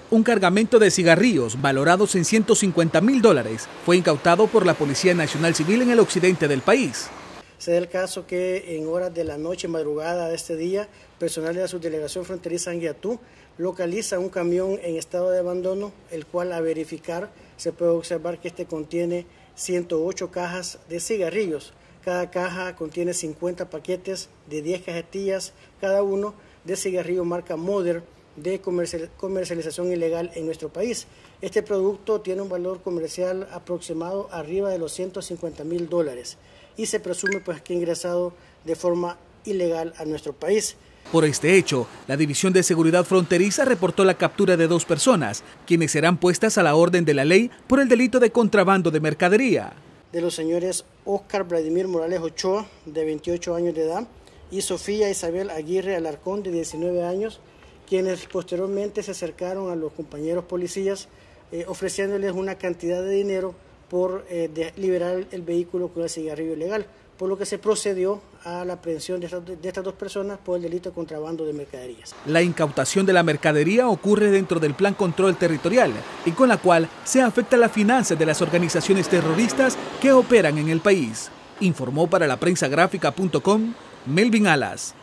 Un cargamento de cigarrillos valorados en $150.000 fue incautado por la Policía Nacional Civil en el occidente del país. Se da el caso que en horas de la noche, madrugada de este día, personal de la Subdelegación Fronteriza Anguiatú localiza un camión en estado de abandono, el cual a verificar se puede observar que este contiene 108 cajas de cigarrillos. Cada caja contiene 50 paquetes de 10 cajetillas, cada uno de cigarrillo marca Modern de comercialización ilegal en nuestro país. Este producto tiene un valor comercial aproximado arriba de los $150.000 y se presume pues que ha ingresado de forma ilegal a nuestro país. Por este hecho, la División de Seguridad Fronteriza reportó la captura de 2 personas, quienes serán puestas a la orden de la ley por el delito de contrabando de mercadería. De los señores Óscar Vladimir Morales Ochoa, de 28 años de edad, y Sofía Isabel Aguirre Alarcón, de 19 años, quienes posteriormente se acercaron a los compañeros policías ofreciéndoles una cantidad de dinero por liberar el vehículo con el cigarrillo ilegal, por lo que se procedió a la aprehensión de estas 2 personas por el delito de contrabando de mercaderías. La incautación de la mercadería ocurre dentro del Plan Control Territorial y con la cual se afecta las finanzas de las organizaciones terroristas que operan en el país. Informó para la prensagráfica.com Melvin Alas.